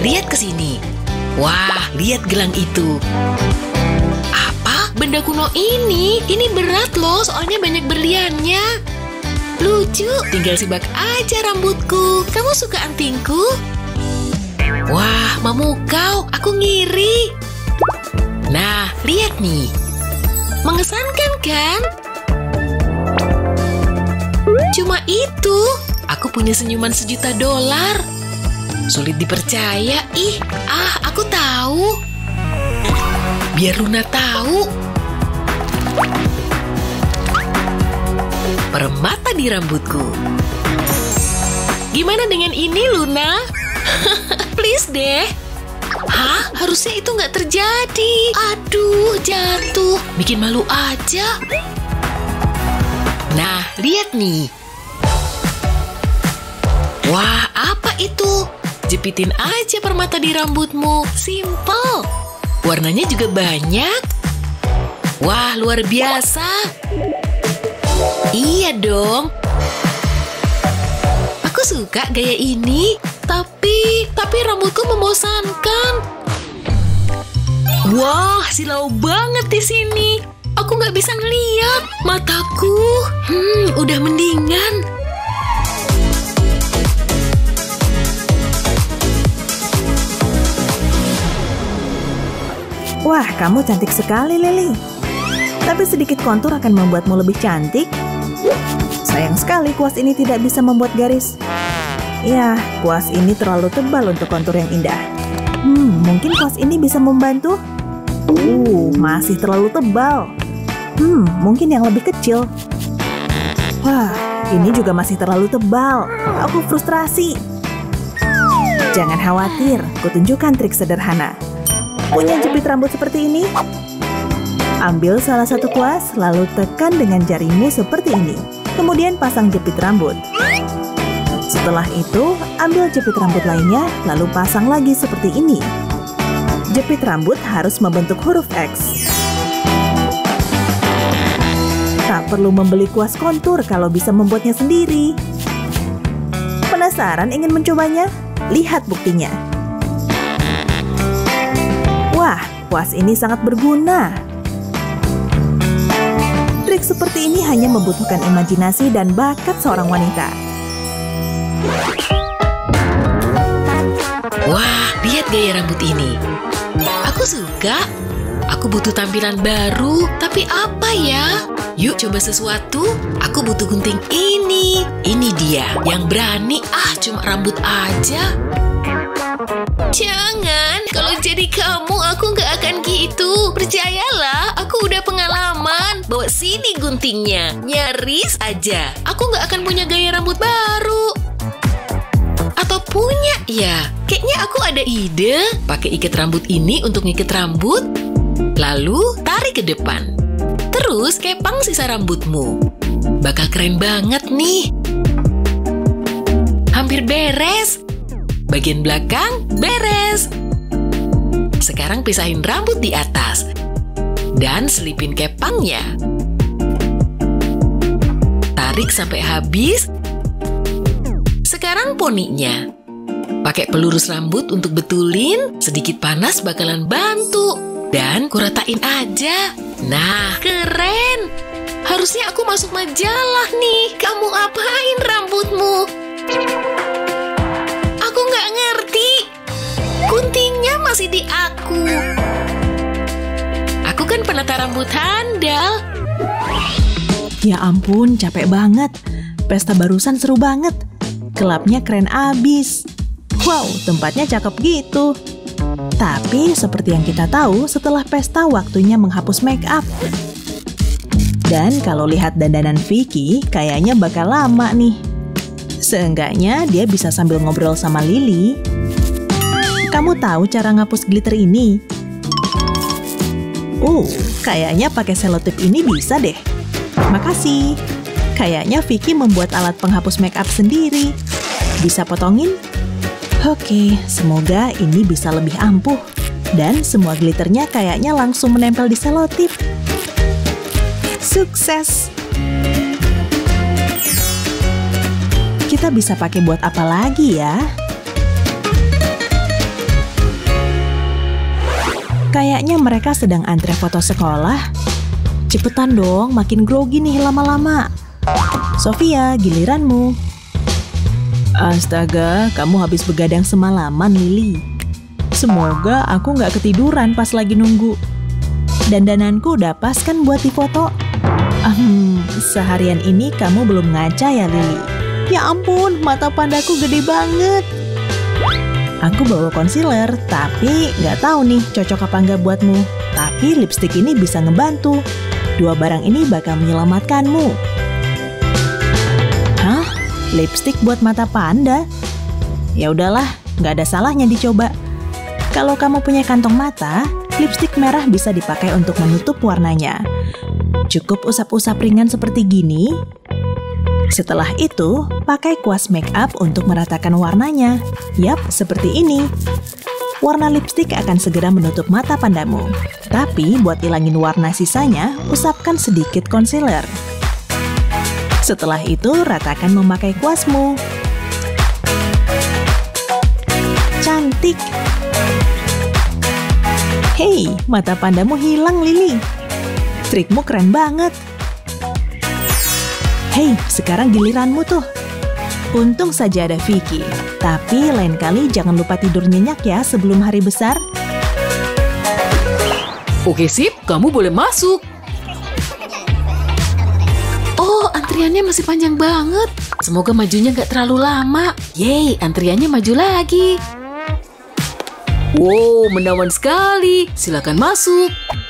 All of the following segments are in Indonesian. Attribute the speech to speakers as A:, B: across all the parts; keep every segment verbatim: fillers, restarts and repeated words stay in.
A: lihat ke sini. Wah, lihat gelang itu. Apa? Benda kuno ini? Ini berat loh, soalnya banyak berliannya. Lucu, tinggal sibak aja rambutku. Kamu suka antingku? Wah, memukau, aku ngiri. Nah, lihat nih. Mengesankan kan? Cuma itu, aku punya senyuman sejuta dolar. Sulit dipercaya, ih, ah, aku tahu. Biar Luna tahu. Permata di rambutku. Gimana dengan ini, Luna? Please deh. Hah? Harusnya itu nggak terjadi. Aduh, jatuh. Bikin malu aja. Nah, lihat nih. Wah, apa itu? Jepitin aja permata di rambutmu. Simple. Warnanya juga banyak. Wah, luar biasa. Iya dong. Aku suka gaya ini. Tapi, tapi rambutku membosankan. Wah, silau banget di sini. Aku nggak bisa ngeliat. Mataku, hmm, udah mendingan.
B: Wah, kamu cantik sekali, Lily. Tapi sedikit kontur akan membuatmu lebih cantik. Sayang sekali kuas ini tidak bisa membuat garis. Ya, kuas ini terlalu tebal untuk kontur yang indah. Hmm, mungkin kuas ini bisa membantu. Uh, masih terlalu tebal. Hmm, mungkin yang lebih kecil. Wah, ini juga masih terlalu tebal. Aku frustrasi. Jangan khawatir, kutunjukkan trik sederhana. Punya jepit rambut seperti ini? Ambil salah satu kuas, lalu tekan dengan jarimu seperti ini. Kemudian pasang jepit rambut. Setelah itu, ambil jepit rambut lainnya, lalu pasang lagi seperti ini. Jepit rambut harus membentuk huruf X. Tak perlu membeli kuas kontur kalau bisa membuatnya sendiri. Penasaran ingin mencobanya? Lihat buktinya. Wah, kuas ini sangat berguna. Trik seperti ini hanya membutuhkan imajinasi dan bakat seorang wanita.
A: Wah, lihat gaya rambut ini. Aku suka. Aku butuh tampilan baru, tapi apa ya? Yuk coba sesuatu. Aku butuh gunting ini. Ini dia, yang berani. Ah, cuma rambut aja. Jangan, kalau jadi kamu aku nggak akan gitu. Percayalah, aku udah pengalaman. Bawa sini guntingnya. Nyaris aja. Aku nggak akan punya gaya rambut baru. Atau punya ya. Kayaknya aku ada ide. Pakai ikat rambut ini untuk ngikat rambut. Lalu tarik ke depan. Terus kepang sisa rambutmu. Bakal keren banget nih. Hampir beres. Bagian belakang beres. Sekarang pisahin rambut di atas. Dan selipin kepangnya. Tarik sampai habis. Sekarang poninya. Pakai pelurus rambut untuk betulin. Sedikit panas bakalan bantu. Dan kuratain aja. Nah, keren. Harusnya aku masuk majalah nih. Kamu apain rambutmu? Aku nggak ngerti. Guntingnya masih di aku. Aku kan penata rambut handal.
B: Ya ampun, capek banget. Pesta barusan seru banget. Kelapnya keren abis. Wow, tempatnya cakep gitu. Tapi seperti yang kita tahu, setelah pesta waktunya menghapus make up. Dan kalau lihat dandanan Vicky, kayaknya bakal lama nih. Seenggaknya dia bisa sambil ngobrol sama Lily. Kamu tahu cara ngapus glitter ini? Uh, kayaknya pakai selotip ini bisa deh. Makasih. Kayaknya Vicky membuat alat penghapus make up sendiri. Bisa potongin? Oke, semoga ini bisa lebih ampuh. Dan semua glitternya kayaknya langsung menempel di selotip. Sukses! Kita bisa pakai buat apa lagi ya? Kayaknya mereka sedang antre foto sekolah. Cepetan dong, makin grogi nih lama-lama. Sofia, giliranmu. Astaga, kamu habis begadang semalaman, Lily. Semoga aku nggak ketiduran pas lagi nunggu. Dandananku udah pas kan buat difoto? Hmm, seharian ini kamu belum ngaca ya, Lily? Ya ampun, mata pandaku gede banget. Aku bawa concealer, tapi nggak tahu nih cocok apa nggak buatmu. Tapi lipstick ini bisa ngebantu. Dua barang ini bakal menyelamatkanmu. Hah? Lipstick buat mata panda? Ya udahlah, nggak ada salahnya dicoba. Kalau kamu punya kantong mata, lipstick merah bisa dipakai untuk menutup warnanya. Cukup usap-usap ringan seperti gini. Setelah itu, pakai kuas make up untuk meratakan warnanya. Yap, seperti ini. Warna lipstick akan segera menutup mata pandamu. Tapi buat ilangin warna sisanya, usapkan sedikit concealer. Setelah itu, ratakan memakai kuasmu. Cantik! Hei, mata pandamu hilang, Lily. Trikmu keren banget. Hei, sekarang giliranmu tuh. Untung saja ada Vicky. Tapi lain kali jangan lupa tidur nyenyak ya sebelum hari besar.
A: Oke sip, kamu boleh masuk. Oh, antriannya masih panjang banget. Semoga majunya nggak terlalu lama. Yeay, antriannya maju lagi. Wow, menawan sekali. Silakan masuk.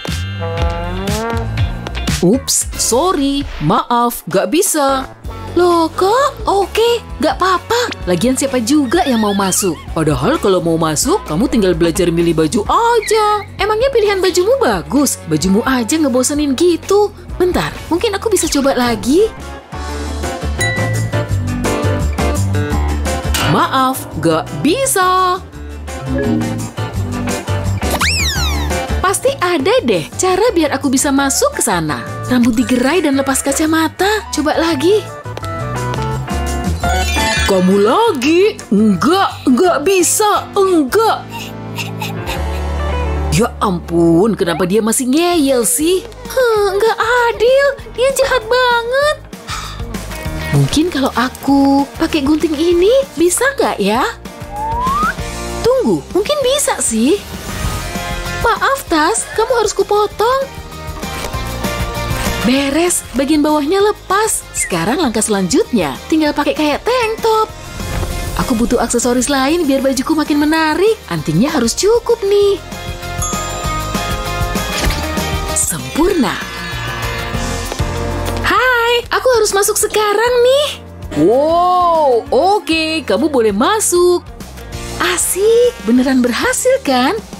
A: Ups, sorry. Maaf, nggak bisa. Loh kok? Oke, nggak apa-apa. Lagian siapa juga yang mau masuk? Padahal kalau mau masuk, kamu tinggal belajar milih baju aja. Emangnya pilihan bajumu bagus? Bajumu aja ngebosenin gitu. Bentar, mungkin aku bisa coba lagi. Maaf, nggak bisa. Pasti ada deh cara biar aku bisa masuk ke sana. Rambut digerai dan lepas kacamata. Coba lagi. Kamu lagi? Enggak, enggak bisa, enggak. Ya ampun, kenapa dia masih ngeyel sih? Huh, enggak adil, dia jahat banget. Mungkin kalau aku pakai gunting ini, bisa nggak ya? Tunggu, mungkin bisa sih. Maaf, Tas, kamu harus kupotong. Beres, bagian bawahnya lepas. Sekarang langkah selanjutnya, tinggal pakai kayak tank top. Aku butuh aksesoris lain biar bajuku makin menarik. Antingnya harus cukup nih. Sempurna. Hai, aku harus masuk sekarang nih. Wow, oke, kamu boleh masuk. Asik, beneran berhasil kan?